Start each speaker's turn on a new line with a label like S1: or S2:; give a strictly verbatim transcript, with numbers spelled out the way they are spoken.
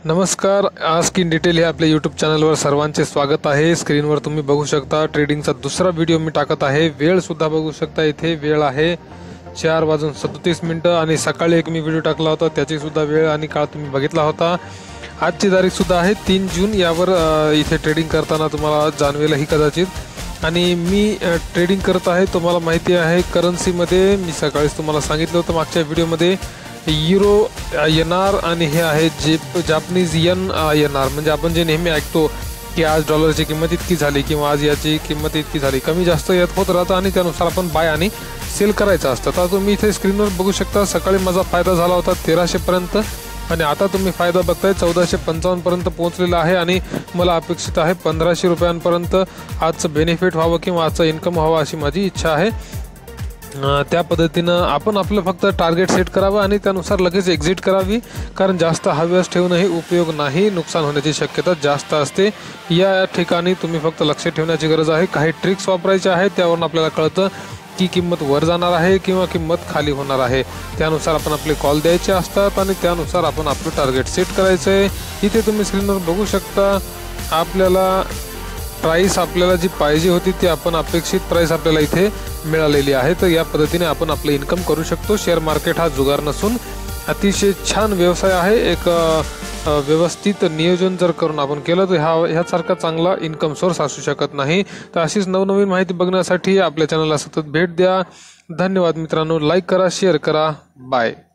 S1: नमस्कार, आज की डिटेल हे आपल्या यूट्यूब चॅनलवर सर्वांचे स्वागत आहे। स्क्रीनवर तुम्ही बघू शकता ट्रेडिंगचा दुसरा व्हिडिओ मी टाकत आहे। वेळ सुद्धा बघू शकता, इथे वेळ आहे चार वाजून सदतीस मिनिटं आणि सकाळी एक मी व्हिडिओ टाकला होता त्याची सुद्धा वेळ आणि काळ तुम्ही बघितला होता। आजची तारीख सुद्धा आहे तीन जून। यावर इथे ट्रेडिंग करताना तुम्हाला जाणवेलही कदाचित। आणि मी ट्रेडिंग करत आहे, तुम्हाला माहिती आहे करन्सीमध्ये मी सकाळीच तुम्हाला सांगितलं होतं मागच्या व्हिडिओमध्ये युरो येणार आणि हे आहे जे जापनीज येन येणार। म्हणजे आपण जे नेहमी ऐकतो की आज डॉलरची किंमत इतकी झाली किंवा आज याची किंमत इतकी झाली, कमी जास्त येत होत राहतं आणि त्यानुसार आपण बाय आणि सेल करायचं असतं। तर तुम्ही इथे स्क्रीनवर बघू शकता सकाळी माझा फायदा झाला होता तेराशे पर्यंत आणि आता तुम्ही फायदा बघताय चौदाशे पंचावन्न पर्यंत पोहोचलेला आहे आणि मला अपेक्षित आहे पंधराशे रुपयांपर्यंत आजचं बेनिफिट व्हावं किंवा आजचं इन्कम व्हावं अशी माझी इच्छा आहे। त्या पद्धतीनं आपण आपलं फक्त टार्गेट सेट करावं आणि त्यानुसार लगेच एक्झिट करावी, कारण जास्त हव्यास ठेवूनही उपयोग नाही, नुकसान होण्याची शक्यता जास्त असते। या ठिकाणी तुम्ही फक्त लक्ष ठेवण्याची गरज आहे। काही ट्रिक्स वापरायच्या आहेत, त्यावरून आपल्याला कळतं की किंमत वर जाणार आहे किंवा किंमत खाली होणार आहे। त्यानुसार आपण आपले कॉल द्यायचे असतात आणि त्यानुसार आपण आपलं टार्गेट सेट करायचं आहे। इथे तुम्ही स्क्रीनवर बघू शकता आपल्याला प्राइस आपल्याला जी पाहिजे होती ती आपण अपेक्षित प्राइस आपल्याला इथे मिळालेली आहे। तर या पद्धतीने आपण आपलं इन्कम करू शकतो। शेअर मार्केट हा जुगार नसून अतिशय छान व्यवसाय आहे। एक व्यवस्थित नियोजन जर करून आपण केलं तर ह्या ह्यासारखा चांगला इन्कम सोर्स असू शकत नाही। तर अशीच नवनवीन माहिती बघण्यासाठी आपल्या चॅनलला सतत भेट द्या। धन्यवाद मित्रांनो, लाईक करा, शेअर करा, बाय।